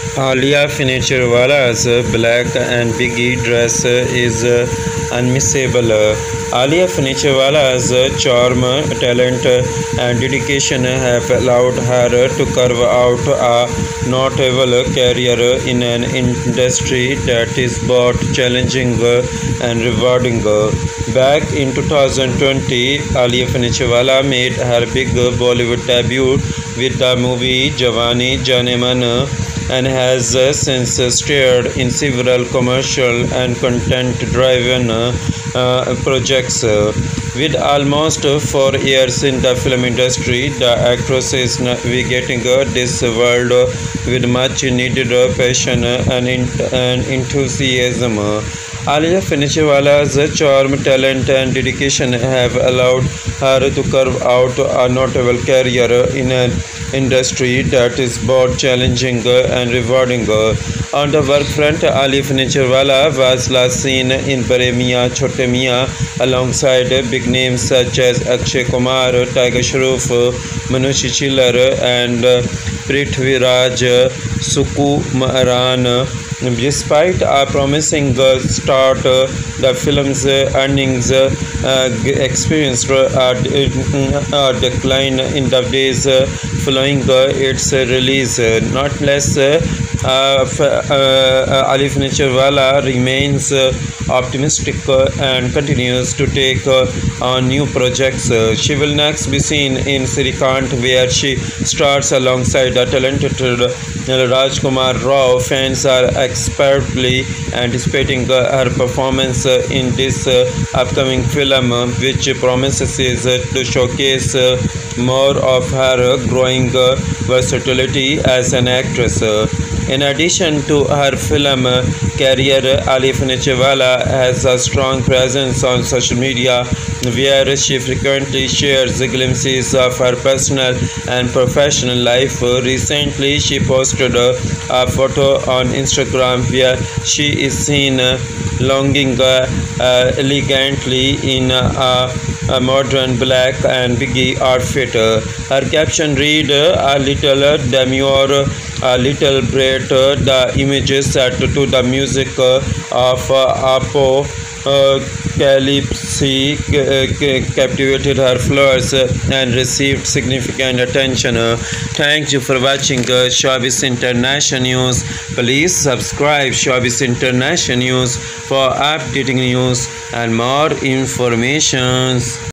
Alia Fincherwala's black and biggie dress is unmissable. Alia Fincherwala's charm, talent, and dedication have allowed her to carve out a notable career in an industry that is both challenging and rewarding. Back in 2020, Alia Fincherwala made her big Bollywood debut with the movie Jawani Jaane Man and has since starred in several commercial and content-driven projects. With almost 4 years in the film industry, the actress is navigating this world with much needed passion and enthusiasm. Alia Fincherwala's charm, talent, and dedication have allowed her to carve out a notable career in an industry that is both challenging and rewarding. On the work front, Alia Fincherwala was last seen in Bade Miyan Chhote Miyan alongside big names such as Akshay Kumar, Tiger Shroff, Manush Chillar, and Prithviraj Sukumaran. Despite a promising start, the film's earnings experienced a decline in the days following its release. Not less, Alia Fincherwala remains optimistic and continues to take on new projects. She will next be seen in Srikanth, where she stars alongside the talented Rajkumar Rao. Fans are expertly anticipating her performance in this upcoming film, which promises to showcase more of her growing versatility as an actress. In addition to her film career, Alia Fincherwala has a strong presence on social media, where she frequently shares glimpses of her personal and professional life. Recently, she posted a photo on Instagram where she is seen lounging elegantly in a modern black and biggie outfit. Her caption read, "A little demure, a little braid." The images set to the music of Apocalypse captivated her followers and received significant attention. Thank you for watching Showbiz International News. Please subscribe Showbiz International News for updating news and more information.